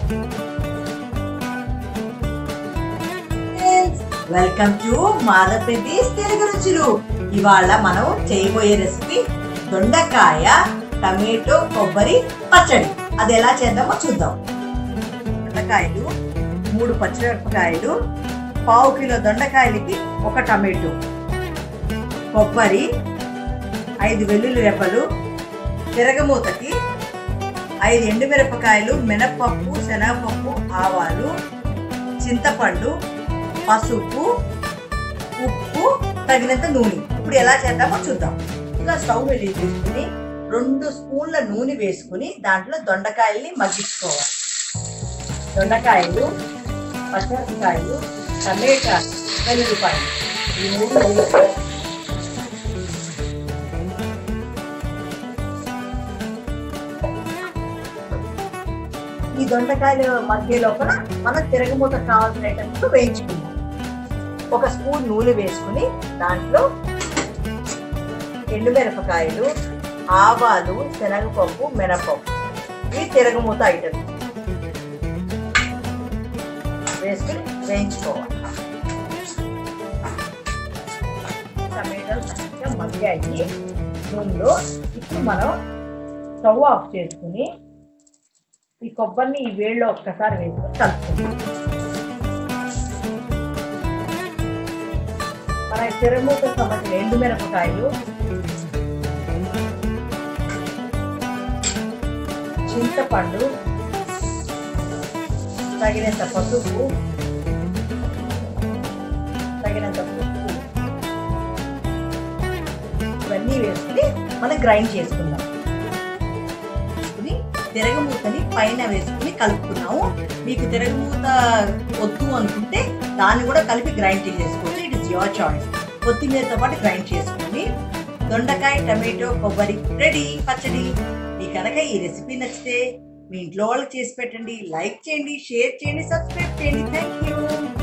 Welcome to Madhav Peddi's Telugu రుచులు. ఇవాళ మనం చేయబోయే రెసిపీ దొండకాయ టమాటో కొబ్బరి పచ్చడి. అది ఎలా చేద్దామో చూద్దాం. దొండకాయలు 3 పచ్చిమిరపకాయలు, పావు కిలో దొండకాయలకి 1 టమాటో, కొబ్బరి 5 వెల్లుల్లి రెబ్బలు, తిరగమూతకి 5 ఎండుమిరపకాయలు, మినపప్పు, శనగపప్పు, ఆవాలు, చింతపండు, పసుపు, ఉప్పు, తగినంత నూనె. ఇప్పుడు ఎలా చేద్దామో చూద్దాం. ఇలా స్టవ్ వెలిగించుకుని 2 స్పూన్ల నూనె వేసుకుని దాంట్లో దొండకాయల్ని మగ్గించుకోవాలి. దొండకాయలు, పచ్చిమిరపకాయలు, టమాటా, వెల్లుల్లిపాయలు ఈ 3 ఈ దొండకాయలు మధ్య లోపల మనం తిరగమూత కావాల్సిన ఐటమ్స్ వేయించుకుందాం. 1 స్పూన్ నూనె వేసుకుని దాంట్లో ఎండుమిరపకాయలు, ఆవాలు, శనగపప్పు, మినపప్పు ఇవి తిరగమూత ఐటమ్స్ వేసుకుని వేయించుకోవాలి. టమాటాలు మంచిగా మగ్గాయి నూనెలో. ఇప్పుడు మనం స్టవ్ ఆఫ్ చేసుకుని ఈ కొబ్బరిని ఈ వేడిలో ఒక్కసారి వేసుకొని కలుపుకుంటాం. మన తిరగమూతకు సంబంధించిన ఎండుమిరపకాయలు, చింతపండు, తగినంత పసుపు, తగినంత ఉప్పు ఇవన్నీ వేసుకుని మనం గ్రైండ్ చేసుకుందాం. తిరగమూతని పైన వేసుకుని కలుపుకున్నాము. మీకు తిరగమూత వద్దు అనుకుంటే దాన్ని కూడా కలిపి గ్రైండ్ చేసుకోవచ్చు. It is your choice. కొత్తిమీరతో పాటు గ్రైండ్ చేసుకుని దొండకాయ టమాటో కొబ్బరి రెడీ పచ్చడి. మీకు కనుక ఈ రెసిపీ నచ్చితే మీ ఇంట్లో వాళ్ళకి చేసి పెట్టండి. లైక్ చేయండి, షేర్ చేయండి, సబ్స్క్రైబ్ చేయండి. Thank you.